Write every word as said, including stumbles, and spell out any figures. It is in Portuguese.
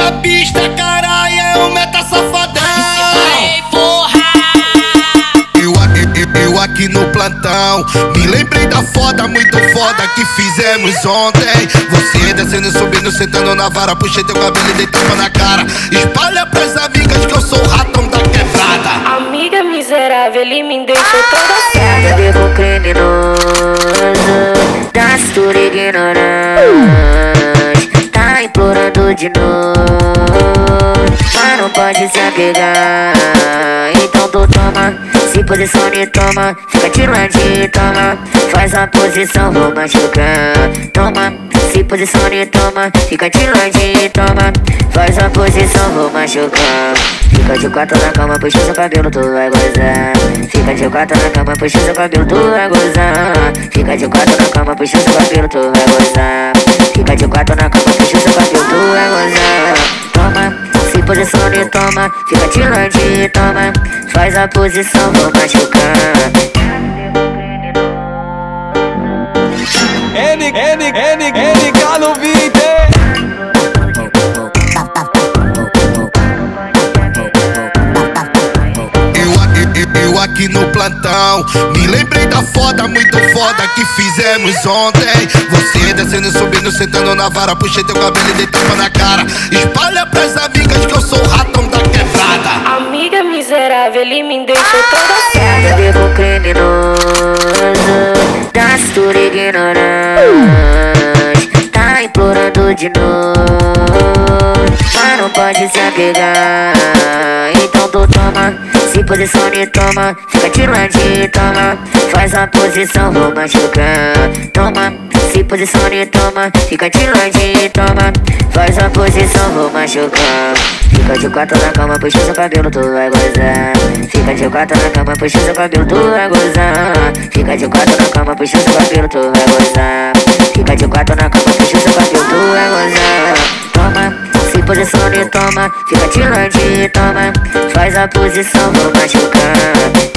na pista, caralho, é um meta safadão. Ei, porra! Eu, eu, eu aqui no plantão, me lembrei da foda, muito foda que fizemos ontem. Você descendo, subindo, sentando na vara, puxei teu cabelo e dei tapa na cara. Espalha pras amigas que eu sou o ratão da quebrada. Amiga miserável, ele me deixou toda certa. Bebo criminoso, da cintura ignorante, tá implorando de novo, mas não pode se apegar. Então tu toma, se posicione, toma, fica tiradinho, toma, faz a posição, vou machucar. Toma, se posicione, toma, fica tiradinho, toma, faz a posição, vou machucar. Fica de quatro na cama, puxa seu cabelo, tu vai gozar. Fica de quatro na cama, puxa seu cabelo, tu vai gozar. Fica de quatro na cama, puxa seu cabelo, tu vai gozar. Fica de quatro na cama, puxa seu cabelo, tu vai gozar. Toma, se posicione, toma, fica tiradinho, toma, faz a posição, vou machucar. N, N, N, N, Carlo Vinte. Eu aqui no plantão, me lembrei da foda, muito foda que fizemos ontem. Você descendo, subindo, sentando na vara, puxei teu cabelo e dei tapa na cara. Espalha pras amigas que eu sou o ratão da quebrada. Amiga miserável, ele me deixou toda certa. Bebo criminoso, da cintura ignorante, tá implorando de novo, mas não pode se apegar. Então tu toma, se posicione, toma, fica tiradinho, toma, faz a posição, vou machucar. Toma, se posicione, toma, fica tiradinho, toma, faz a posição, vou machucar. Fica de quatro na cama, puxa seu cabelo, tu vai gozar. Fica de quatro na cama, puxa seu cabelo, tu vai gozar. Fica de quatro na cama, puxa seu cabelo, tu vai gozar. Fica de quatro na cama, puxa seu cabelo, tu vai gozar. Toma, se posicione, toma, fica tiradinho, toma, faz a posição, vou machucar.